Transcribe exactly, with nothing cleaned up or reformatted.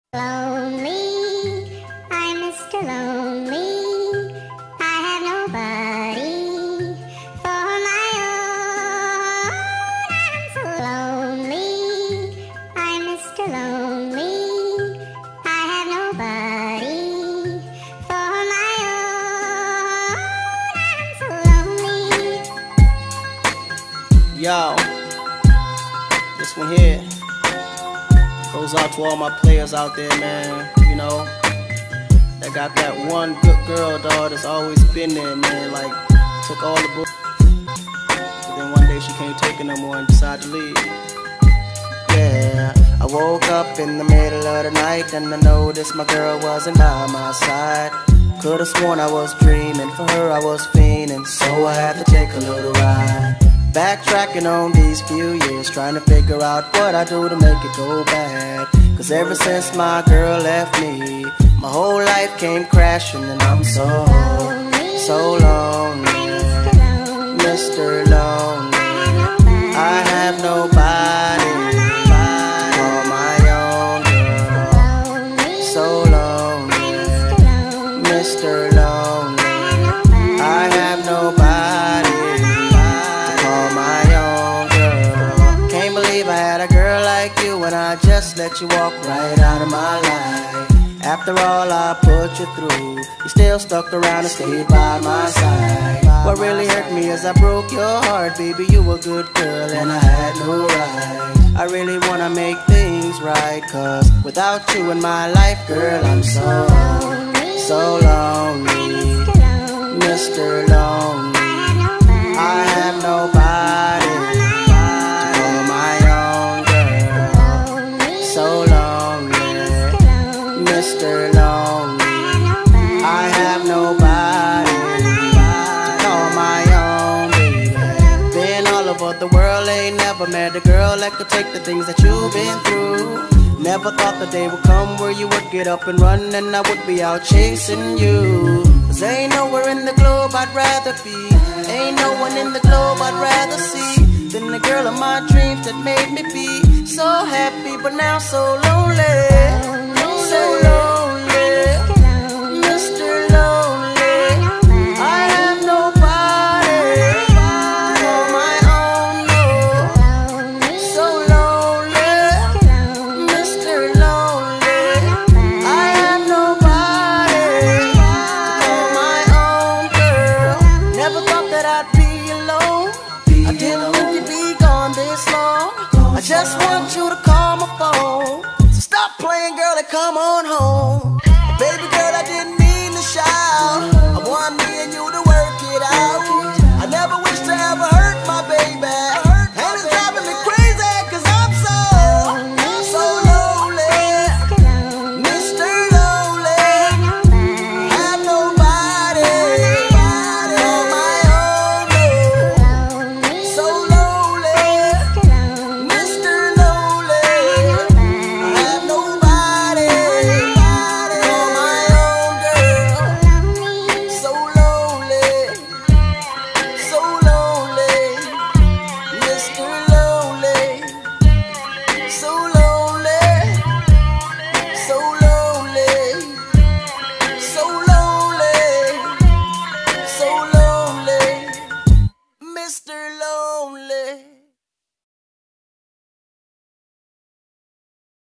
Lonely, I'm Mister Lonely. I have nobody for my own. I'm so lonely, I'm Mister Lonely. I have nobody for my own. I'm so lonely. Yo, this one here goes out to all my players out there, man. You know, that got that one good girl, dog, that's always been there, man. Like, took all the books, but then one day she can't take it no more and decided to leave. Yeah, I woke up in the middle of the night and I noticed my girl wasn't by my side. Could've sworn I was dreaming, for her I was fiending, so I had to take a little ride. Backtracking on these few years, trying to figure out what I do to make it go bad. Cause ever since my girl left me, my whole life came crashing and I'm so, so lonely. Mister Lonely, I have nobody for my own girl. So lonely, Mister Lonely, I have nobody. When I just let you walk right out of my life. After all I put you through, you still stuck around and stayed by my side. What really hurt me is I broke your heart, baby. You were a good girl and I had no right. I really wanna make things right, cause without you in my life, girl, I'm so, so lonely. Mister Lonely, I have nobody. Mister Lonely, I have nobody to call my own, baby. Been all over the world, ain't never met a girl that could take the things that you've been through. Never thought the day would come where you would get up and run and I would be out chasing you. Cause ain't nowhere in the globe I'd rather be, ain't no one in the globe I'd rather see than the girl of my dreams that made me be so happy but now so lonely. So lonely, Mister Lonely, I have nobody for my own, no. So lonely, Mister Lonely, I have nobody for my own girl. Never thought that I'd be alone, I didn't think you'd be gone this long. I just want you to